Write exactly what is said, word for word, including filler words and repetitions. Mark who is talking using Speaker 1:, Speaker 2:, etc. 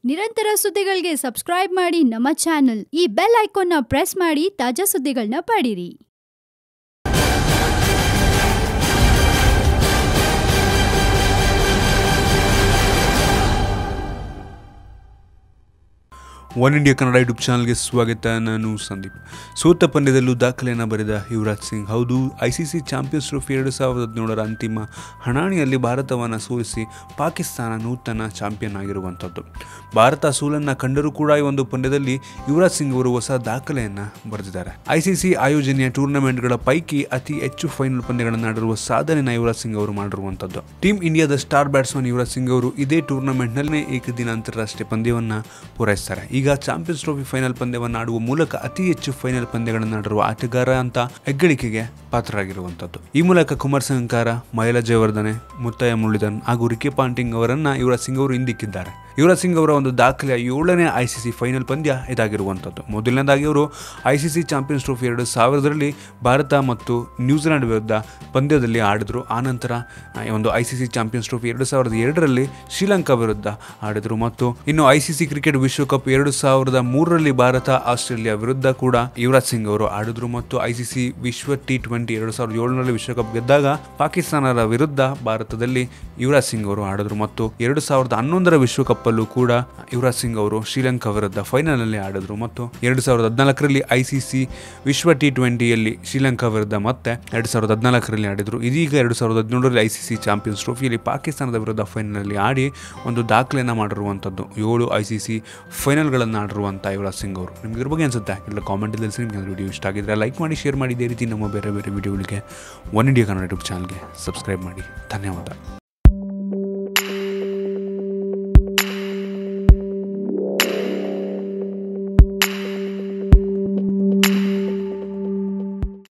Speaker 1: ನಿರಂತರ ಸುದ್ದಿಗಳಿಗೆ ಸಬ್ಸ್ಕ್ರೈಬ್ ಮಾಡಿ ನಮ್ಮ ಚಾನೆಲ್. ಈ ಬೆಲ್ ಐಕಾನ್ ನ ಪ್ರೆಸ್ ಮಾಡಿ ತಾಜಾ ಸುದ್ದಿಗಳನ್ನ ಪಡೀರಿ.
Speaker 2: ಒನ್ ಇಂಡಿಯಾ ಕನ್ನಡ ಯೂಟ್ಯೂಬ್ ಚಾನಲ್ಗೆ ಸ್ವಾಗತ. ನಾನು ಸಂದೀಪ್. ಸೋತ ಪಂದ್ಯದಲ್ಲೂ ದಾಖಲೆಯನ್ನು ಬರೆದ ಯುವರಾಜ್ ಸಿಂಗ್. ಹೌದು, I C C champions trophy ಎರಡು ಸಾವಿರದ ಹದಿನೇಳರ ಅಂತಿಮ ಹಣಾಣಿಯಲ್ಲಿ ಭಾರತವನ್ನು ಸೋಲಿಸಿ ಪಾಕಿಸ್ತಾನ ನೂತನ ಚಾಂಪಿಯನ್ ಆಗಿರುವಂಥದ್ದು. ಭಾರತ ಸೋಲನ್ನು ಕಂಡರೂ ಕೂಡ ಈ ಒಂದು ಪಂದ್ಯದಲ್ಲಿ ಯುವರಾಜ್ ಸಿಂಗ್ ಅವರು ಹೊಸ ದಾಖಲೆಯನ್ನು ಬರೆದಿದ್ದಾರೆ. ಐ ಸಿ ಸಿ ಆಯೋಜನೆಯ ಟೂರ್ನಮೆಂಟ್ಗಳ ಪೈಕಿ ಅತಿ ಹೆಚ್ಚು ಫೈನಲ್ ಪಂದ್ಯಗಳನ್ನು ಆಡಿರುವ ಸಾಧನೆಯನ್ನು ಯುವರಾಜ್ ಸಿಂಗ್ ಅವರು ಮಾಡಿರುವಂಥದ್ದು. ಟೀಮ್ ಇಂಡಿಯಾದ ಸ್ಟಾರ್ ಬ್ಯಾಟ್ಸ್ಮನ್ ಯುವರಾಜ್ ಸಿಂಗ್ ಅವರು ಇದೇ ಟೂರ್ನಮೆಂಟ್ನಲ್ಲೇ ಏಕದಿನ ಅಂತಾರಾಷ್ಟ್ರೀಯ ಪಂದ್ಯವನ್ನು ಪೂರೈಸ್ತಾರೆ. ಈಗ ಚಾಂಪಿಯನ್ಸ್ ಟ್ರೋಫಿ ಫೈನಲ್ ಪಂದ್ಯವನ್ನು ಆಡುವ ಮೂಲಕ ಅತಿ ಹೆಚ್ಚು ಫೈನಲ್ ಪಂದ್ಯಗಳನ್ನು ಆಡಿರುವ ಆಟಗಾರ ಅಂತ ಹೆಗ್ಗಳಿಕೆಗೆ ಪಾತ್ರರಾಗಿರುವಂಥದ್ದು. ಈ ಮೂಲಕ ಕುಮಾರ್ ಸಂಗಕಾರ, ಮಹೇಲ ಜಯವರ್ಧನೆ, ಮುತ್ತಯ್ಯ ಮುರಳೀಧರನ್ ಹಾಗೂ ರಿಕಿ ಪಾಂಟಿಂಗ್ ಅವರನ್ನ ಯುವರಾಜ್ ಸಿಂಗ್ ಅವರು ಹಿಂದಿಕ್ಕಿದ್ದಾರೆ. ಯುವರಾಜ್ ಸಿಂಗ್ ಅವರ ಒಂದು ದಾಖಲೆಯ ಏಳನೇ ಐ ಸಿ ಸಿ ಫೈನಲ್ ಪಂದ್ಯ ಇದಾಗಿರುವಂಥದ್ದು. ಮೊದಲನೇದಾಗಿ ಅವರು I C C champions trophy ಎರಡು ಸಾವಿರದಲ್ಲಿ ಭಾರತ ಮತ್ತು ನ್ಯೂಜಿಲೆಂಡ್ ವಿರುದ್ಧ ಪಂದ್ಯದಲ್ಲಿ ಆಡಿದ್ರು. ಆನಂತರ ಒಂದು I C C champions trophy ಎರಡು ಸಾವಿರದ ಎರಡರಲ್ಲಿ ಶ್ರೀಲಂಕಾ ವಿರುದ್ಧ ಆಡಿದ್ರು. ಮತ್ತು ಇನ್ನು ಐ ಸಿ ಸಿ ಕ್ರಿಕೆಟ್ ವಿಶ್ವಕಪ್ ಎರಡು ಸಾವಿರದ ಮೂರರಲ್ಲಿ ಭಾರತ ಆಸ್ಟ್ರೇಲಿಯಾ ವಿರುದ್ಧ ಕೂಡ ಯುವರಾಜ್ ಸಿಂಗ್ ಅವರು ಆಡಿದ್ರು. ಮತ್ತು ಐ ಸಿ ಸಿ ವಿಶ್ವ ಟಿ ಟ್ವೆಂಟಿ ಎರಡು ಸಾವಿರದ ಏಳರಲ್ಲಿ ವಿಶ್ವಕಪ್ ಗೆದ್ದಾಗ ಪಾಕಿಸ್ತಾನದ ವಿರುದ್ಧ ಭಾರತದಲ್ಲಿ ಯುವರಾಜ್ ಸಿಂಗ್ ಅವರು ಆಡಿದ್ರು. ಮತ್ತು ಎರಡು ಸಾವಿರದ ಹನ್ನೊಂದರ ವಿಶ್ವಕಪ್ ಅಲ್ಲೂ ಕೂಡ ಯುವರಾಜ್ ಸಿಂಗ್ ಅವರು ಶ್ರೀಲಂಕಾ ವಿರುದ್ಧ ಫೈನಲ್ ನಲ್ಲಿ ಆಡಿದ್ರು. ಮತ್ತು ಎರಡು ಸಾವಿರದ ಹದಿನಾಲ್ಕರಲ್ಲಿ ಐ ಸಿ ಸಿ ವಿಶ್ವ ಟಿ ಟ್ವೆಂಟಿಯಲ್ಲಿ ಶ್ರೀಲಂಕಾ ವಿರುದ್ಧ ಮತ್ತೆ ಎರಡ್ ಸಾವಿರದ ಹದಿನಾಲ್ಕರಲ್ಲಿ ಆಡಿದ್ರು. ಇದೀಗ ಎರಡು ಸಾವಿರದ ಹದಿನೇಳರಲ್ಲಿ ಐ ಸಿ ಸಿ ಚಾಂಪಿಯನ್ಸ್ ಟ್ರೋಫಿಯಲ್ಲಿ ಪಾಕಿಸ್ತಾನದ ವಿರುದ್ಧ ಫೈನಲ್ ನಲ್ಲಿ ಆಡಿ ಒಂದು ದಾಖಲೆಯನ್ನು ಮಾಡಿರುವಂಥದ್ದು. ಏಳು ಐ ಸಿ ಸಿ ಫೈನಲ್ಗಳನ್ನು ಆಡಿರುವಂಥ ಯುವರಾಜ್ ಸಿಂಗ್ ಅವರು. ನಿಮ್ಗೆ ಇದ್ರ ಬಗ್ಗೆ ಅನ್ಸುತ್ತೆ ಇಲ್ಲ ಕಾಮೆಂಟ್ ತಿಳಿಸಿ. ನಿಮಗೆ ವಿಡಿಯೋ ಇಷ್ಟ ಆಗಿದ್ರೆ ಲೈಕ್ ಮಾಡಿ, ಶೇರ್ ಮಾಡಿ. ಇದೇ ರೀತಿ ನಮ್ಮ ಬೇರೆ ಬೇರೆ ವಿಡಿಯೋಗಳಿಗೆ ಒನ್ ಇಂಡಿಯಾ ಕನ್ನಡ ಯೂಟ್ಯೂಬ್ ಚಾನಲ್ಗೆ ಸಬ್ಸ್ಕ್ರೈಬ್ ಮಾಡಿ. ಧನ್ಯವಾದ.